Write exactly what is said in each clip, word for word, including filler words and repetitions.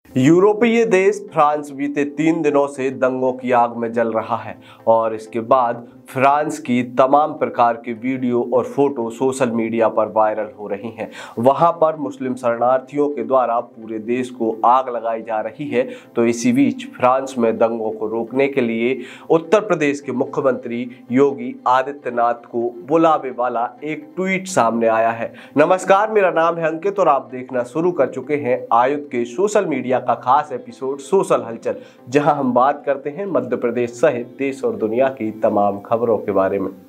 यूरोपीय देश फ्रांस बीते तीन दिनों से दंगों की आग में जल रहा है और इसके बाद फ्रांस की तमाम प्रकार के वीडियो और फोटो सोशल मीडिया पर वायरल हो रही हैं। वहां पर मुस्लिम शरणार्थियों के द्वारा पूरे देश को आग लगाई जा रही है। तो इसी बीच फ्रांस में दंगों को रोकने के लिए उत्तर प्रदेश के मुख्यमंत्री योगी आदित्यनाथ को बुलावे वाला एक ट्वीट सामने आया है। नमस्कार, मेरा नाम है अंकित और आप देखना शुरू कर चुके हैं आयुध के सोशल मीडिया का खास एपिसोड सोशल हलचल, जहां हम बात करते हैं मध्य प्रदेश सहित देश और दुनिया की तमाम खबरों के बारे में।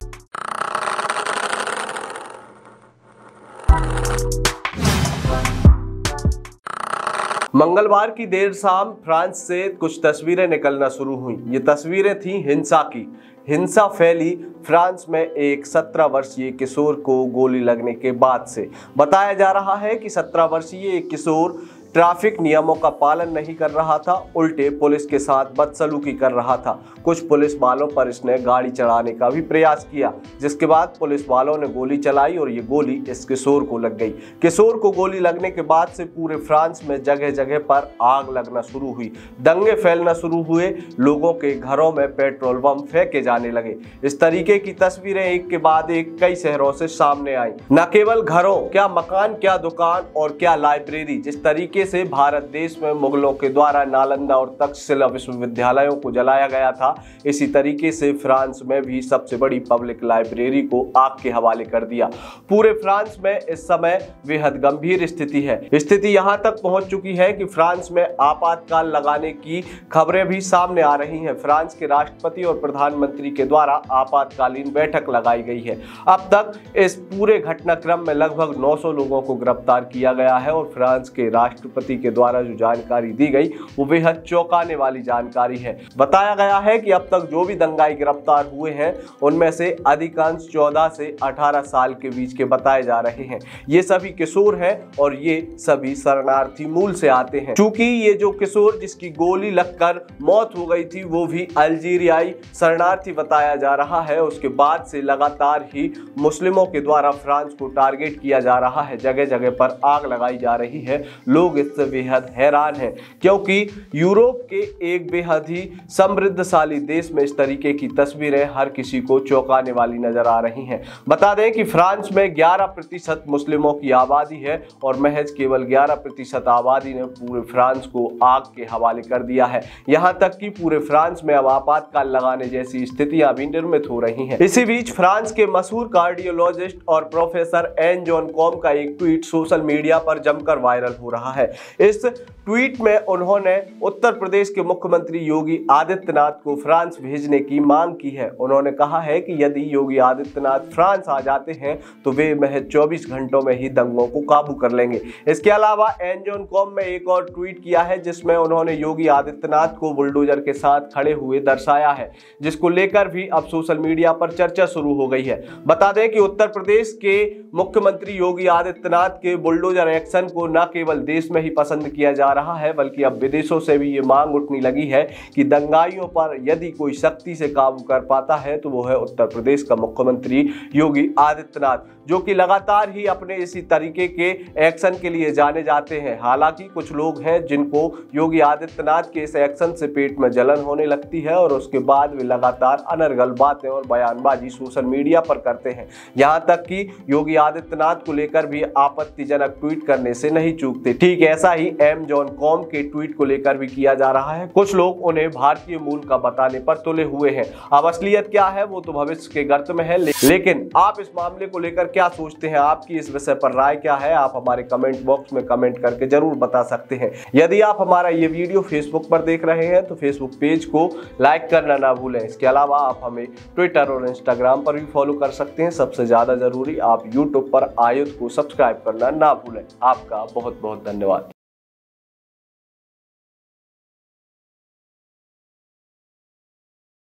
मंगलवार की देर शाम फ्रांस से कुछ तस्वीरें निकलना शुरू हुई। ये तस्वीरें थीं हिंसा की। हिंसा फैली फ्रांस में एक सत्रह वर्षीय किशोर को गोली लगने के बाद से। बताया जा रहा है कि सत्रह वर्षीय एक किशोर ट्रैफिक नियमों का पालन नहीं कर रहा था, उल्टे पुलिस के साथ बदसलूकी कर रहा था। कुछ पुलिस वालों पर इसने गाड़ी चढ़ाने का भी प्रयास किया, जिसके बाद पुलिस वालों ने गोली चलाई और ये गोली इस किशोर को लग गई। किशोर को गोली लगने के बाद से पूरे फ्रांस में जगह जगह पर आग लगना शुरू हुई, दंगे फैलना शुरू हुए, लोगों के घरों में पेट्रोल बम फेंके जाने लगे। इस तरीके की तस्वीरें एक के बाद एक कई शहरों से सामने आई। न केवल घरों, क्या मकान, क्या दुकान और क्या लाइब्रेरी। जिस तरीके से भारत देश में मुगलों के द्वारा नालंदा और तक्षशिला विश्वविद्यालयों को जलाया गया था, इसी तरीके से फ्रांस में भी सबसे बड़ी पब्लिक लाइब्रेरी को आग के हवाले कर दिया। पूरे फ्रांस में इस समय बेहद गंभीर स्थिति है। स्थिति यहां तक पहुंच चुकी है कि फ्रांस में आपातकाल लगाने की खबरें भी सामने आ रही हैं। फ्रांस के राष्ट्रपति और प्रधानमंत्री के द्वारा आपातकालीन बैठक लगाई गई है। अब तक इस पूरे घटनाक्रम में लगभग नौ सौ लोगों को गिरफ्तार किया गया है और फ्रांस के राष्ट्रपति के द्वारा जो जानकारी दी गई वो बेहद चौंकाने वाली जानकारी है। बताया गया है कि अब तक जो भी दंगाई गिरफ्तार हुए हैं उनमें से अधिकांश चौदह से अठारह साल के बीच के बताए जा रहे हैं। ये सभी किशोर हैं और ये सभी शरणार्थी मूल से आते हैं। चूंकि ये जो किशोर जिसकी गोली लगकर मौत हो गई थी वो भी अल्जीरियाई शरणार्थी बताया जा रहा है, उसके बाद से लगातार ही मुस्लिमों के द्वारा फ्रांस को टारगेट किया जा रहा है। जगह जगह पर आग लगाई जा रही है। लोग इससे बेहद हैरान हैं क्योंकि यूरोप के एक बेहद ही समृद्धशाली देश में इस तरीके की तस्वीरें हर किसी को चौंकाने वाली नजर आ रही हैं। बता दें कि फ्रांस में ग्यारह प्रतिशत मुस्लिमों की आबादी है और महज केवल ग्यारह प्रतिशत आबादी ने पूरे फ्रांस को आग के हवाले कर दिया है। यहां तक कि पूरे फ्रांस में अब आपातकाल लगाने जैसी स्थितियां भी निर्मित हो रही हैं। इसी बीच फ्रांस के मशहूर कार्डियोलॉजिस्ट और प्रोफेसर एन जॉन कॉम का एक ट्वीट सोशल मीडिया पर जमकर वायरल हो रहा है। इस ट्वीट में उन्होंने उत्तर प्रदेश के मुख्यमंत्री योगी आदित्यनाथ को फ्रांस भेजने की मांग की है। उन्होंने कहा है कि यदि योगी आदित्यनाथ फ्रांस आ जाते हैं तो वे महज चौबीस घंटों में ही दंगों को काबू कर लेंगे। इसके अलावा एन जॉन कॉम में एक और ट्वीट किया है जिसमें उन्होंने योगी आदित्यनाथ को बुलडोजर के साथ खड़े हुए दर्शाया है, जिसको लेकर भी अब सोशल मीडिया पर चर्चा शुरू हो गई है। बता दें कि उत्तर प्रदेश के मुख्यमंत्री योगी आदित्यनाथ के बुलडोजर एक्शन को न केवल देश में ही पसंद किया जा रहा है बल्कि अब विदेशों से भी ये मांग उठने लगी है कि दंगाइयों पर यदि कोई सख्ती से काबू कर पाता है तो वो है उत्तर प्रदेश का मुख्यमंत्री योगी आदित्यनाथ, जो कि लगातार ही अपने इसी तरीके के एक्शन के लिए जाने जाते हैं। हालांकि कुछ लोग हैं जिनको योगी आदित्यनाथ के इस एक्शन से पेट में जलन होने लगती है और उसके बाद वे लगातार अनर्गल बातें और बयानबाजी सोशल मीडिया पर करते हैं। यहाँ तक कि योगी आदित्यनाथ को लेकर भी आपत्तिजनक ट्वीट करने से नहीं चूकते। ठीक ऐसा ही एम जॉन कॉम के ट्वीट को लेकर भी किया जा रहा है। कुछ लोग उन्हें भारतीय मूल का बताने पर तुले हुए हैं। अब असलियत क्या है वो तो भविष्य के गर्त में है, लेकिन आप इस मामले को लेकर क्या सोचते हैं, आपकी इस विषय पर राय क्या है, आप हमारे कमेंट बॉक्स में कमेंट करके जरूर बता सकते हैं। यदि आप हमारा ये वीडियो फेसबुक पर देख रहे हैं तो फेसबुक पेज को लाइक करना ना भूलें। इसके अलावा आप हमें ट्विटर और इंस्टाग्राम पर भी फॉलो कर सकते हैं। सबसे ज्यादा जरूरी आप यूट्यूब पर आयुध को सब्सक्राइब करना ना भूलें। आपका बहुत बहुत धन्यवाद।